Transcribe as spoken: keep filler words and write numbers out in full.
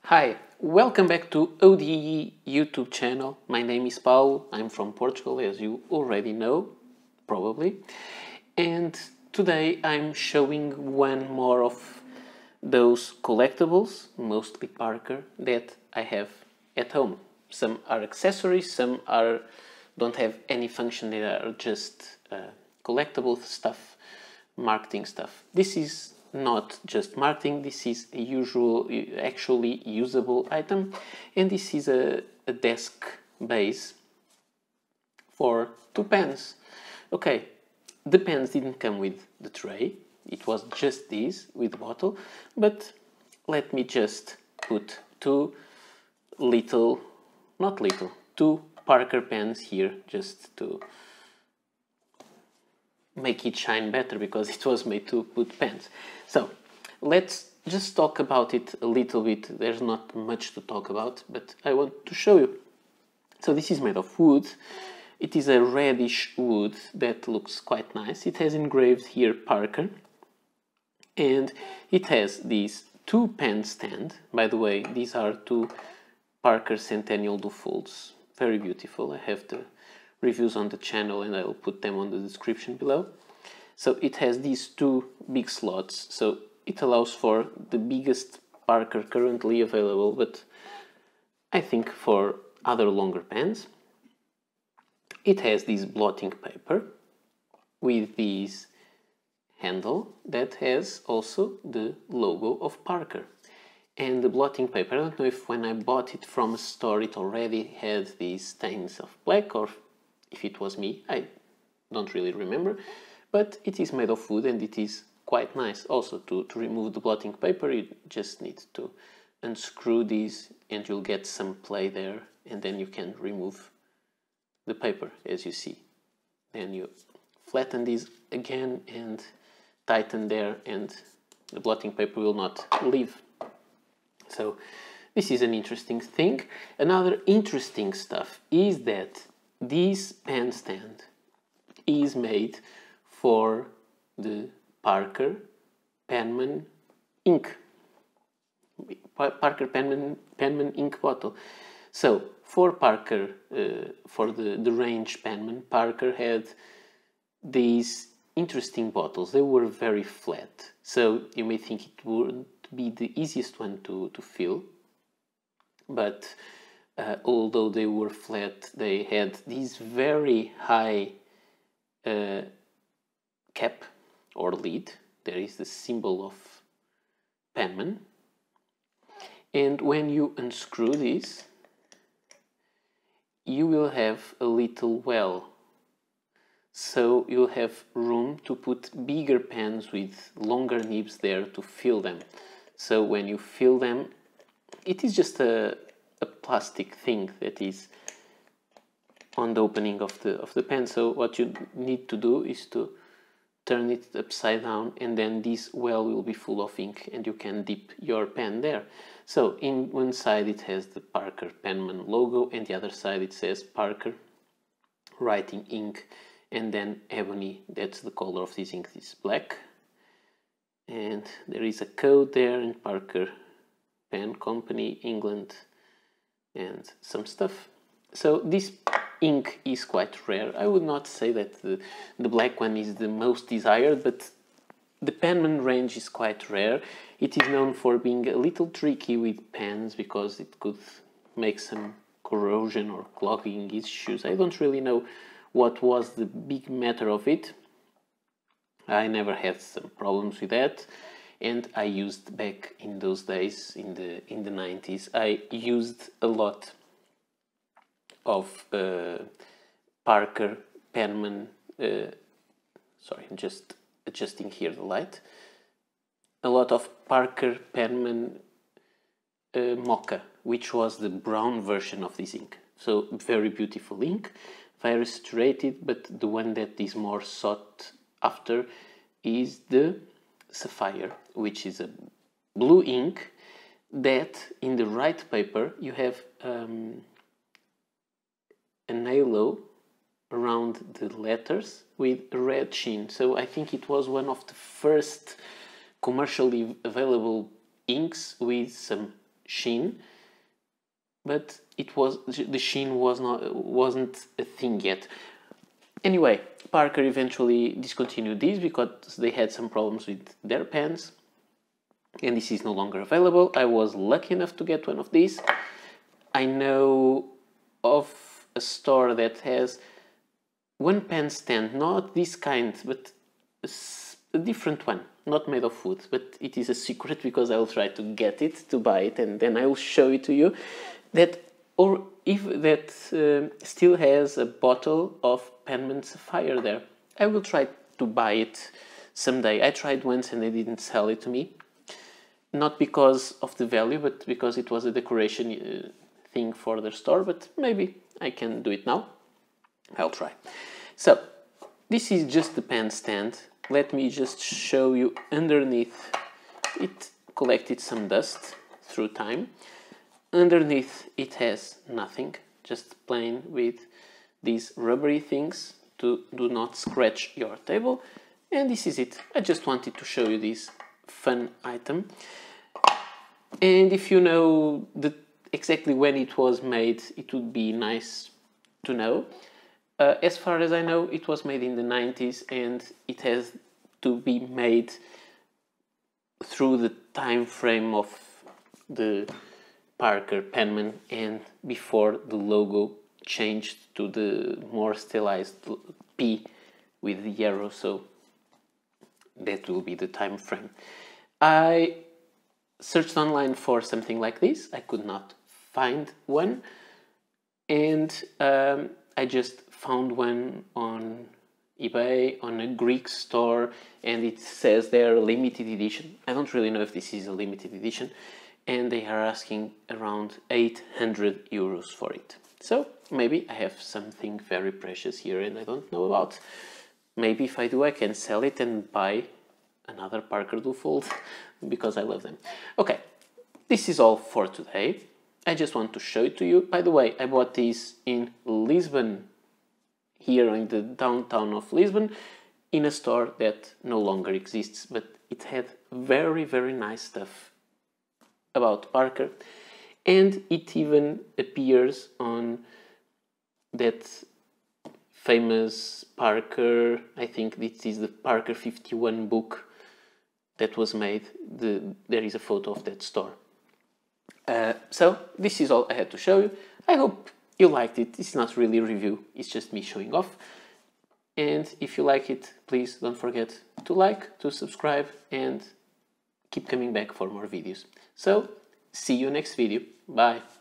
Hi, welcome back to O D E YouTube channel. My name is Paulo, I'm from Portugal, as you already know, probably. And today I'm showing one more of those collectibles, mostly Parker, that I have at home. Some are accessories, some are don't have any function, they are just uh, collectible stuff, marketing stuff. This is not just marketing, this is a usual, actually usable item, and this is a, a desk base for two pens. Okay, the pens didn't come with the tray, it was just these with the bottle, but let me just put two little, not little, two Parker pens here just to make it shine better, because it was made to put pens. So let's just talk about it a little bit. There's not much to talk about, but I want to show you. So this is made of wood. It is a reddish wood that looks quite nice. It has engraved here Parker, and it has these two pen stand. By the way, these are two Parker Centennial Dufolds. Very beautiful. I have the reviews on the channel and I will put them on the description below. So it has these two big slots, so it allows for the biggest Parker currently available, but I think for other longer pens. It has this blotting paper with this handle that has also the logo of Parker. And the blotting paper, I don't know if when I bought it from a store it already had these stains of black, or if it was me, I don't really remember, but it is made of wood and it is quite nice. Also, to, to remove the blotting paper you just need to unscrew these and you'll get some play there, and then you can remove the paper, as you see. Then you flatten these again and tighten there and the blotting paper will not leave. So this is an interesting thing. Another interesting stuff is that this pen stand is made for the Parker Penman ink. Parker Penman, Penman ink bottle. So for Parker, uh, for the, the range Penman, Parker had these interesting bottles. They were very flat. So you may think it wouldn't be the easiest one to, to fill, but Uh, although they were flat, they had this very high uh, cap or lid. There is the symbol of Penman. And when you unscrew this, you will have a little well. So you'll have room to put bigger pens with longer nibs there to fill them. So when you fill them, it is just a a plastic thing that is on the opening of the of the pen. So what you need to do is to turn it upside down, and then this well will be full of ink and you can dip your pen there. So in one side it has the Parker Penman logo, and the other side it says Parker, writing ink, and then ebony. That's the color of this ink, is black, and there is a code there, and Parker Pen Company, England, and some stuff. So this ink is quite rare. I would not say that the, the black one is the most desired, but the Penman range is quite rare. It is known for being a little tricky with pens because it could make some corrosion or clogging issues. I don't really know what was the big matter of it. I never had some problems with that. And I used back in those days, in the in the nineties, I used a lot of uh, Parker Penman. Uh, sorry, I'm just adjusting here the light. A lot of Parker Penman uh, Mocha, which was the brown version of this ink. So very beautiful ink, very saturated. But the one that is more sought after is the Sapphire, which is a blue ink that in the right paper you have um, an halo around the letters with a red sheen. So I think it was one of the first commercially available inks with some sheen, but it was the sheen was not wasn't a thing yet. Anyway, Parker eventually discontinued these because they had some problems with their pens, and this is no longer available. I was lucky enough to get one of these. I know of a store that has one pen stand, not this kind, but a different one, not made of wood, but it is a secret because I will try to get it, to buy it, and then I will show it to you. That, or if that uh, still has a bottle of Penman Sapphire there. I will try to buy it someday. I tried once and they didn't sell it to me. Not because of the value, but because it was a decoration uh, thing for their store, but maybe I can do it now. I'll try. So, this is just the pen stand. Let me just show you underneath. It collected some dust through time. Underneath it has nothing, just plain with these rubbery things to do not scratch your table. And this is it. I just wanted to show you this fun item. And if you know the, exactly when it was made, it would be nice to know. Uh, as far as I know, it was made in the nineties and it has to be made through the time frame of the Parker Penman and before the logo changed to the more stylized P with the arrow, so that will be the time frame. I searched online for something like this. I could not find one, and um, I just found one on eBay, on a Greek store, and it says they're limited edition. I don't really know if this is a limited edition, and they are asking around eight hundred euros for it. So maybe I have something very precious here and I don't know about. Maybe if I do, I can sell it and buy another Parker Duofold because I love them. Okay, this is all for today. I just want to show it to you. By the way, I bought these in Lisbon, here in the downtown of Lisbon, in a store that no longer exists, but it had very, very nice stuff about Parker, and it even appears on that famous Parker, I think this is the Parker fifty-one book that was made. The, there is a photo of that store. Uh, so this is all I had to show you. I hope you liked it. It's not really a review, it's just me showing off. And if you like it, please don't forget to like, to subscribe, and keep coming back for more videos. So, see you next video. Bye.